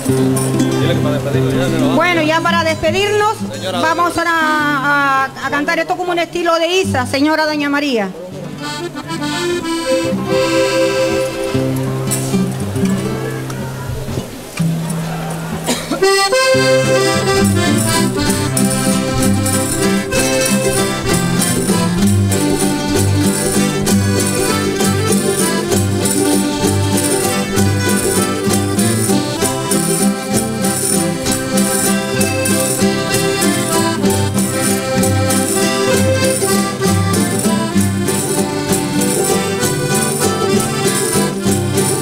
Bueno, ya para despedirnos, vamos a cantar esto como un estilo de Isa, señora Doña María.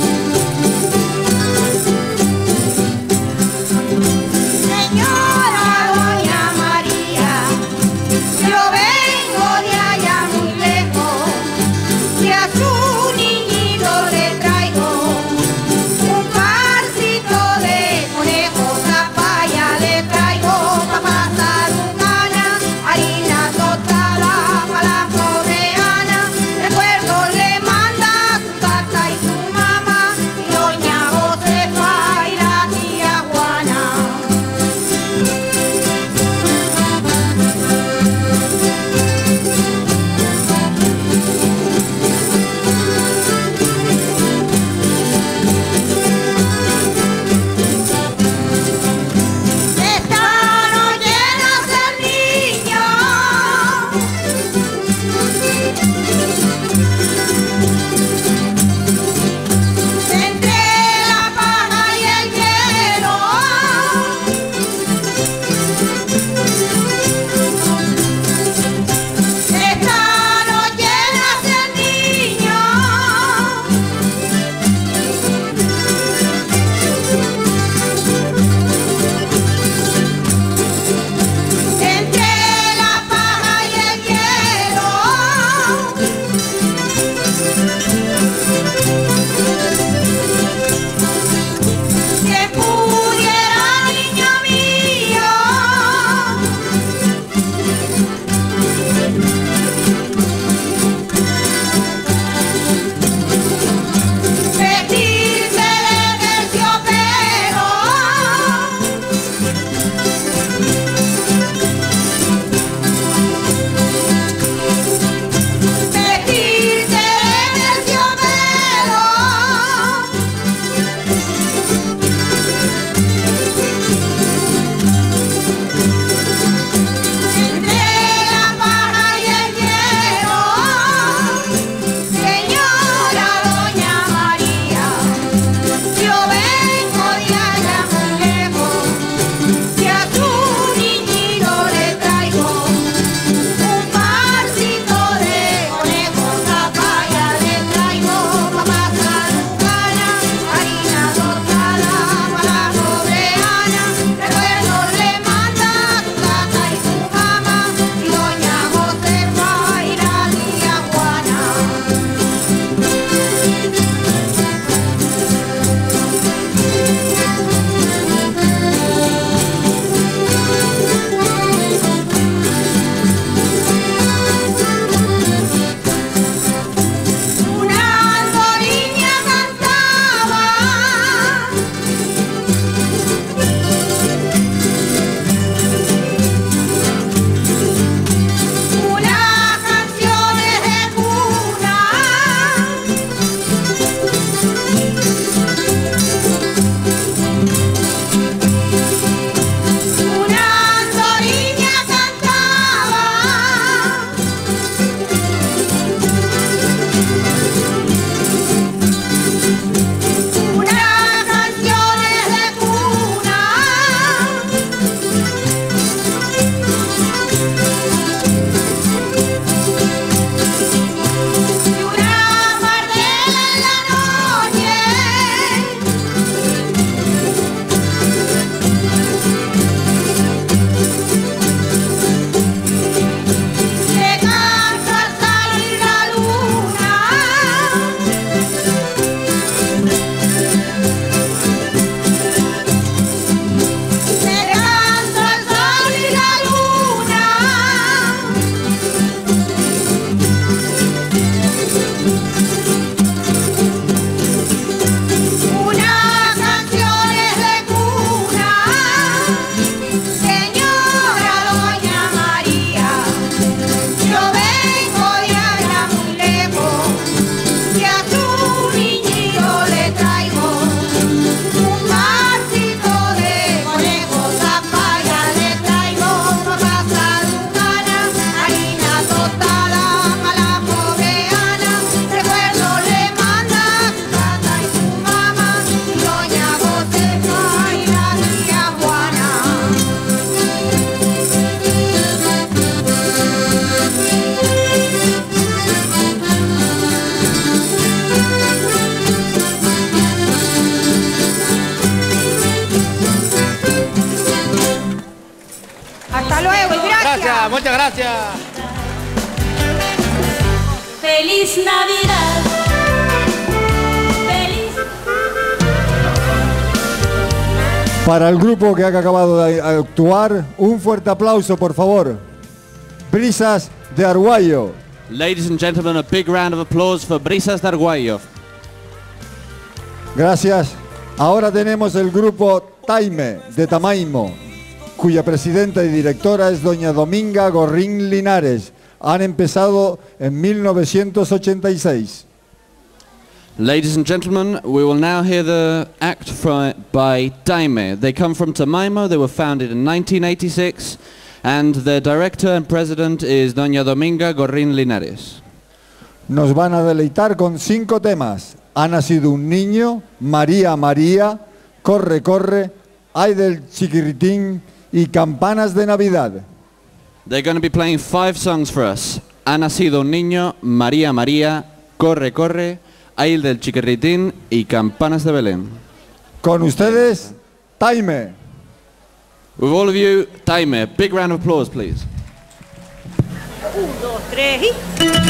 Señora gracias, muchas gracias. ¡Feliz Navidad! ¡Feliz! Para el grupo que ha acabado de actuar, un fuerte aplauso, por favor. Brisas de Arguayo. Ladies and gentlemen, a big round of applause for Brisas de Arguayo. Gracias. Ahora tenemos el grupo Taime de Tamaimo, cuya presidenta y directora es doña Dominga Gorrín Linares. Han empezado en 1986. Ladies and gentlemen, we will now hear the act by Taime. They come from Tamaimo. They were founded in 1986, and their director and president is doña Dominga Gorrín Linares. Nos van a deleitar con 5 temas. Ha nacido un niño, María María, Corre Corre, Ay del Chiquirritín y Campanas de Navidad. They're going to be playing 5 songs for us. Ha nacido un niño, María María, Corre Corre, Ay del Chiquirritín y Campanas de Belén. Con ustedes, Taime. With all of you, Taime. Big round of applause, please. 1, 2, 3 y...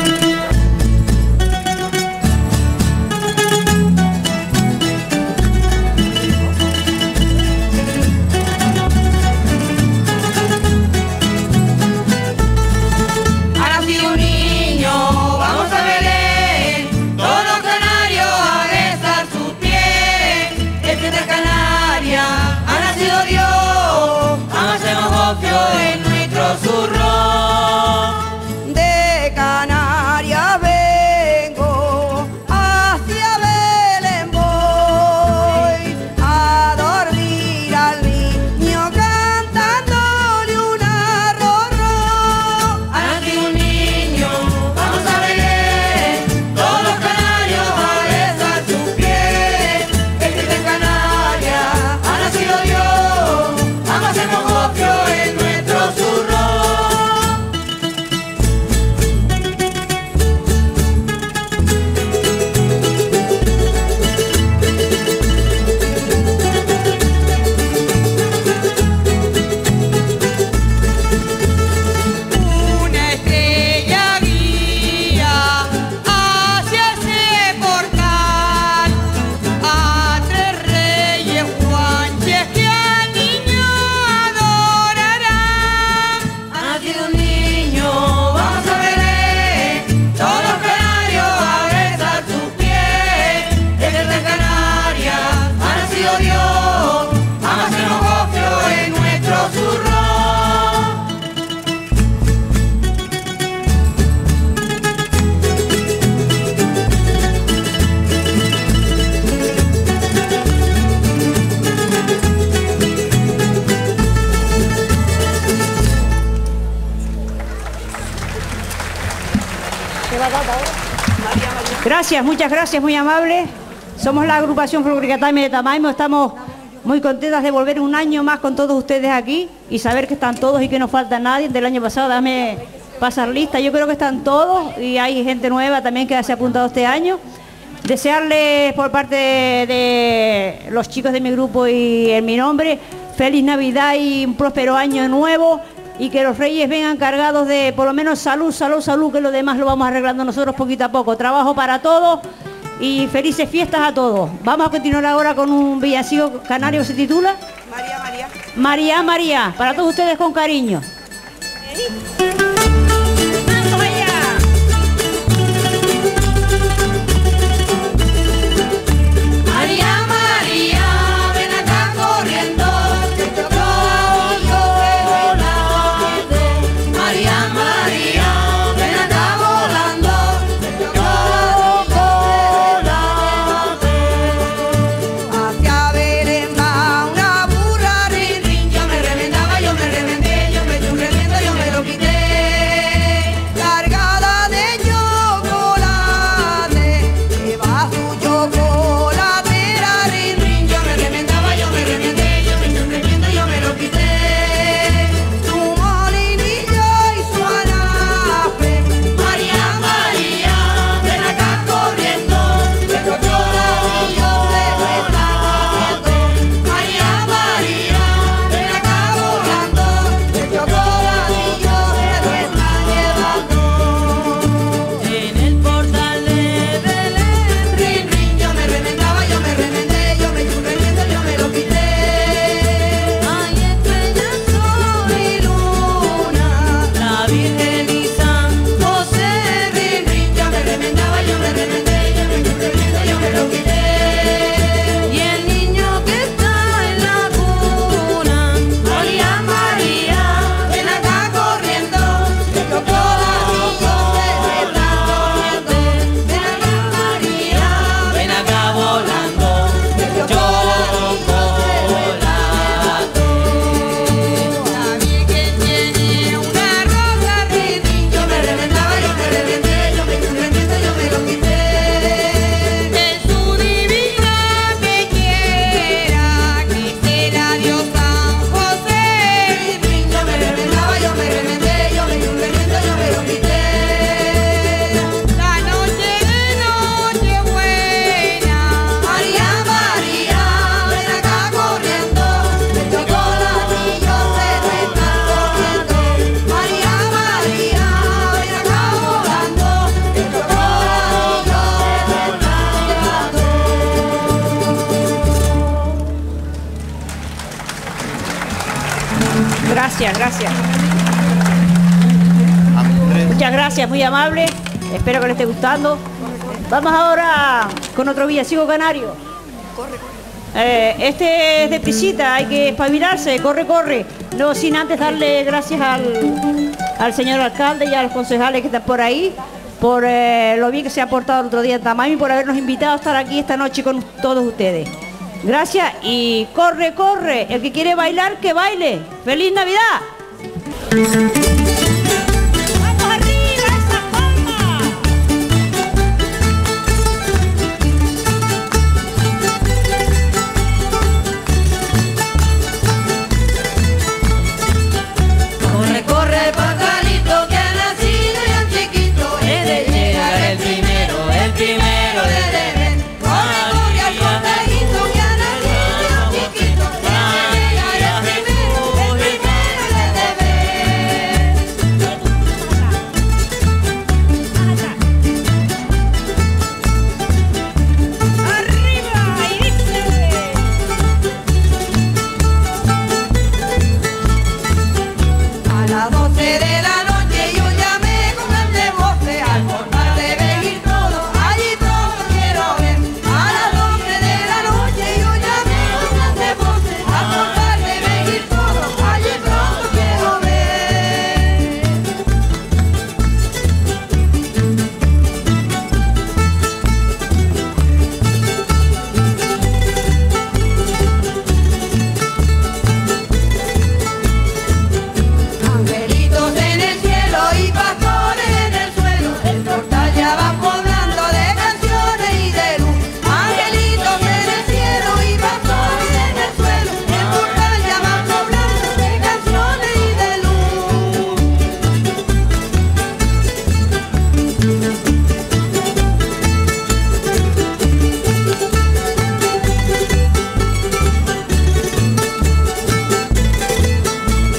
En nuestro zurrón De Canarias vengo, hacia Belén voy, a dormir al niño cantándole un arrorró. Ha nacido un niño, vamos a Belén, todos los canarios a besar sus pies. Este de Canarias ha nacido Dios, vamos a hacer mojopio en nuestro zurrón. Una estrella guía hacia ese portal a 3 reyes guanches que al niño adorarán. Ha nacido un niño, vamos a Belén, todos los canarios a besar sus pies. Desde de Canarias ha nacido Dios, vamos a hacer mojopio en nuestro zurrón. Gracias, muchas gracias, muy amable. Somos la agrupación folclórica Taime de Tamaimo. Estamos muy contentas de volver un año más con todos ustedes aquí y saber que están todos y que no falta nadie. Del año pasado, dame pasar lista. Yo creo que están todos y hay gente nueva también que se ha apuntado este año. Desearles por parte de los chicos de mi grupo y en mi nombre, feliz Navidad y un próspero año nuevo. Y que los reyes vengan cargados de por lo menos salud, salud, salud, que lo demás lo vamos arreglando nosotros poquito a poco. Trabajo para todos y felices fiestas a todos. Vamos a continuar ahora con un villancico canario que se titula María María. María María, para todos ustedes con cariño. ¡Vamos allá! María, María, ven acá corriendo, te tocó yo volando. María, María, ven acá volando, te tocó volando. Hacia Belén va una burra, Rin, rin, yo me reventaba, yo me reventé, yo me eché un reviento, yo me lo quité. Gracias, gracias. Muchas gracias, muy amable. Espero que les esté gustando. Vamos ahora con otro villancico canario. Este es de prisita, hay que espabilarse, corre, corre. No sin antes darle gracias al señor alcalde y a los concejales que están por ahí, por lo bien que se ha portado el otro día en Tamaime y por habernos invitado a estar aquí esta noche con todos ustedes. Gracias y corre, corre. El que quiere bailar, que baile. ¡Feliz Navidad! ¡Vamos arriba, esa palma! Corre, corre, pajarito que ha nacido ya chiquito, es de llegar el primero de deber. Corre, corre al pajarito que ha nacido ya chiquito, es de llegar el primero de deber. ¡Arriba! ¡Y dice! A las 12 de la noche yo llamé con grandes voces al portal de venir todo, allí todo quiero ver. A las 12 de la noche yo llamé con grandes voces al portal de venir todo, allí todo quiero ver. Angelitos en el cielo y pastores en el suelo, el portal ya va poblando de canciones y de luz. Angelitos en el cielo y pastores en el suelo, el portal ya va poblando de canciones y de luz.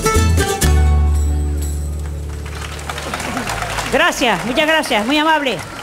Gracias, muchas gracias, muy amable.